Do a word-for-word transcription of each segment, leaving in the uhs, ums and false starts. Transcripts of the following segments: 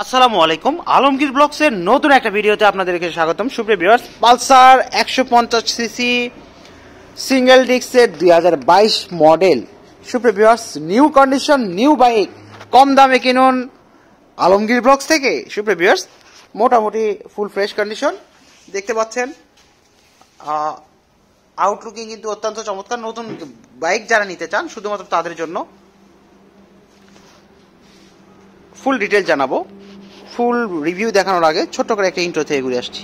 আসসালামু আলাইকুম, আলমগীর ব্লগসের নতুন একটা ভিডিওতে আপনাদেরকে স্বাগতম। সুপ্রিয় ভিউয়ার্স, পালসার একশো পঞ্চাশ সিসি সিঙ্গেল ডিস্কের দুই হাজার বাইশ মডেল। সুপ্রিয় viewers, new condition new bike, কম দামে কিনুন আলমগীর ব্লগস থেকে। সুপ্রিয় ভিউয়ার্স, মোটামুটি ফুল ফ্রেশ কন্ডিশন দেখতে পাচ্ছেন। আউটলুকিং কিন্তু অত্যন্ত চমৎকার। নতুন বাইক যারা নিতে চান শুধুমাত্র তাদের জন্য ফুল ডিটেল জানাবো। ফুল রিভিউ দেখানোর আগে ছোট্ট করে একটা ইন্ট্রো থেকে ঘুরে আসছি।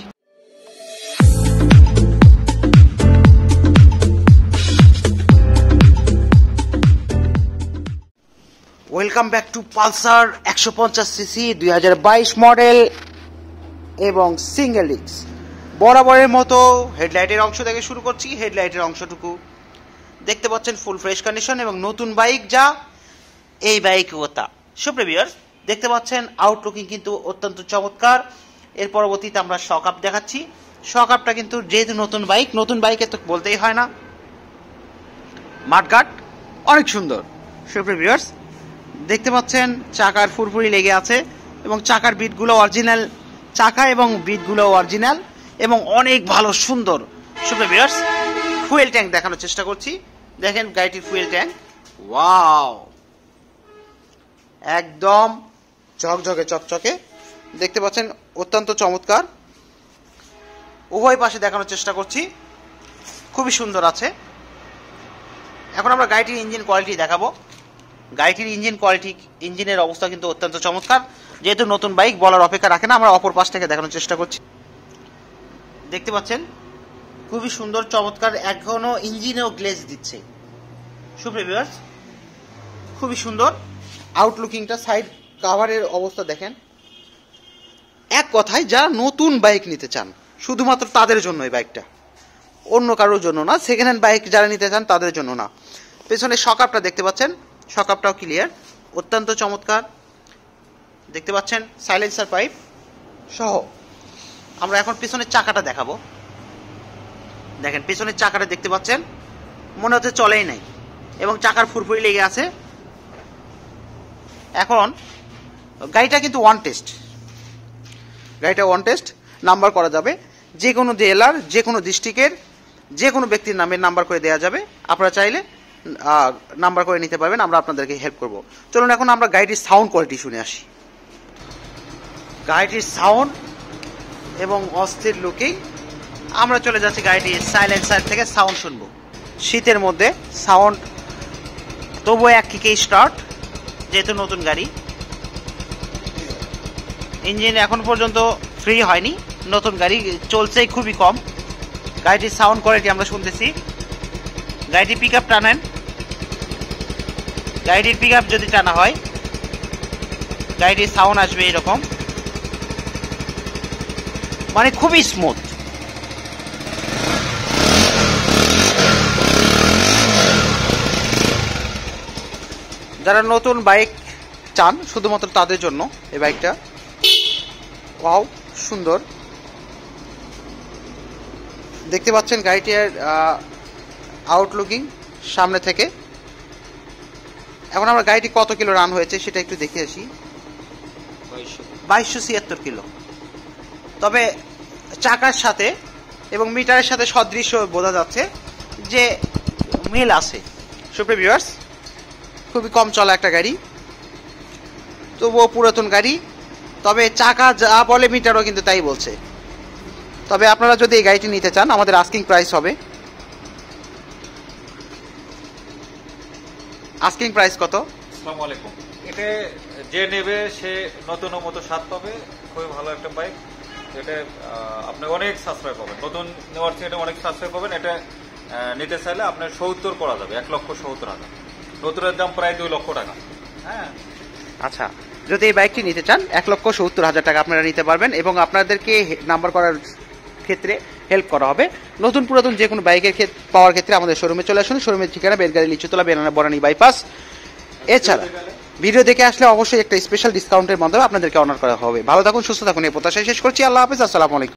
ওয়েলকাম ব্যাক টু পালসার একশো পঞ্চাশ সিসি দুই হাজার বাইশ মডেল এবং সিঙ্গেল ডিস্ক। বরাবরের মতো হেডলাইটের অংশ থেকে শুরু করছি। হেডলাইটের অংশটুকু দেখতে পাচ্ছেন ফুল ফ্রেশ কন্ডিশন এবং নতুন বাইক যা এই বাইক ওটা। সুপ্রিয় ভিউয়ার্স, দেখতে পাচ্ছেন আউটলুকিং কিন্তু অত্যন্ত চমৎকার। এর পরবর্তীতে আমরা শক আপ দেখাচ্ছি। শক আপটা কিন্তু যেহেতু নতুন বাইক, নতুন বাইকে তো বলতেই হয় না, মাঠঘাট অনেক সুন্দর। সুপ্রিয় ভিউয়ার্স, দেখতে পাচ্ছেন চাকার ফুরফুরি লেগে আছে এবং চাকার বিটগুলো অরিজিনাল, চাকা এবং বিটগুলো অরিজিনাল এবং অনেক ভালো সুন্দর। সুপ্রিয় ভিউয়ার্স, ফুয়েল ট্যাঙ্ক দেখানোর চেষ্টা করছি। দেখেন গাড়িটির ফুয়েল ট্যাঙ্ক, ওয়াও, একদম ঝকঝকে চকচকে দেখতে পাচ্ছেন, অত্যন্ত চমৎকার। উভয় পাশে দেখানোর চেষ্টা করছি, খুবই সুন্দর আছে। এখন আমরা গাড়িটির ইঞ্জিন কোয়ালিটি দেখাবো। গাড়িটির ইঞ্জিন কোয়ালিটি, ইঞ্জিনের অবস্থা কিন্তু অত্যন্ত চমৎকার। যেহেতু নতুন বাইক বলার অপেক্ষা রাখে না, আমরা অপর পাশ থেকে দেখানোর চেষ্টা করছি। দেখতে পাচ্ছেন খুবই সুন্দর চমৎকার, এখনো ইঞ্জিনেও গ্লেজ দিচ্ছে। সুপ্রিয় ভিউয়ার্স, খুবই সুন্দর আউটলুকিংটা। সাইড কাভারের অবস্থা দেখেন। এক কথায় যারা নতুন বাইক নিতে চান শুধুমাত্র তাদের জন্য এই বাইকটা, অন্য কারোর জন্য না। সেকেন্ড হ্যান্ড বাইক যারা নিতে চান তাদের জন্য না। পেছনে শক আপটা দেখতে পাচ্ছেন, শক আপটাও ক্লিয়ার, অত্যন্ত চমৎকার। দেখতে পাচ্ছেন সাইলেন্সার পাইপ সহ। আমরা এখন পেছনের চাকাটা দেখাবো। দেখেন পেছনের চাকাটা দেখতে পাচ্ছেন, মনে হচ্ছে চলেই নাই এবং চাকার ফুরফুরি লেগে আছে। এখন গাড়িটা কিন্তু ওয়ান টেস্ট, গাড়িটা ওয়ান টেস্ট নাম্বার করা যাবে। যে কোনো জেলার, যে কোনো ডিস্ট্রিক্টের যে কোনো ব্যক্তির নামে নাম্বার করে দেওয়া যাবে। আপনারা চাইলে নাম্বার করে নিতে পারবেন, আমরা আপনাদেরকে হেল্প করব। চলুন এখন আমরা গাড়িটির সাউন্ড কোয়ালিটি শুনে আসি। গাড়িটির সাউন্ড এবং অস্থির লুকিং। আমরা চলে যাচ্ছি গাড়িটির সাইলেন্সার থেকে সাউন্ড শুনবো। শীতের মধ্যে সাউন্ড তবুও এক কিকেই স্টার্ট, যেহেতু নতুন গাড়ি। ইঞ্জিন এখন পর্যন্ত ফ্রি হয়নি, নতুন গাড়ি চলছেই খুবই কম। গাড়িটির সাউন্ড কোয়ালিটি আমরা শুনতেছি। গাড়িটির পিক আপ টানেন, গাড়িটির পিক আপ যদি টানা হয় গাড়িটির সাউন্ড আসবে এরকম, মানে খুবই স্মুথ। যারা নতুন বাইক চান শুধুমাত্র তাদের জন্য এই বাইকটা। ওয়াও, সুন্দর। দেখতে পাচ্ছেন গাড়িটির আউটলুকিং সামনে থেকে। এখন আমরা গাড়িটি কত কিলো রান হয়েছে সেটা একটু দেখে আসি। বাইশশো ছিয়াত্তর কিলো। তবে চাকার সাথে এবং মিটারের সাথে সদৃশ্য বোঝা যাচ্ছে যে মিল আছে। সুপ্রিয় ভিউয়ার্স, খুবই কম চলা একটা গাড়ি, তবুও পুরাতন গাড়ি। তবে চাকা যা বলে মিটারও কিন্তু তাই বলছে। তবে আপনারা যদি এই গাড়িটি নিতে চান, আমাদের আস্কিং প্রাইস হবে। আস্কিং প্রাইস কত? আসসালামু আলাইকুম। এটা যে নেবে সে নতুন মতো স্বাদ পাবে। খুবই ভালো একটা বাইক, এটা আপনি অনেক সাশ্রয় পাবেন। নতুন নেওয়ার চেয়ে অনেক সাশ্রয় পাবেন। এটা নিতে চাইলে আপনার সত্তর করা যাবে, এক লক্ষ সত্তর হাজার। নতুনের দাম প্রায় দুই লক্ষ টাকা। হ্যাঁ, আচ্ছা, যদি এই বাইকটি নিতে চান এক লক্ষ সত্তর হাজার টাকা আপনারা নিতে পারবেন এবং আপনাদেরকে নাম্বার করার ক্ষেত্রে হেল্প করা হবে। নতুন পুরাতন যে কোনো বাইকের পাওয়ার ক্ষেত্রে আমাদের শোরুমে চলে আসুন। শোরুমের ঠিকানা বেলগাড়ি লিচুতলা বেনানা বরানি বাইপাস। এছাড়া ভিডিও দেখে আসলে অবশ্যই একটা স্পেশাল ডিসকাউন্টের মাধ্যমে আপনাদেরকে অনার করা হবে। ভালো থাকুন, সুস্থ থাকুন, এই প্রত্যাশায় শেষ করছি। আল্লাহ হাফেজ, আসসালামু আলাইকুম।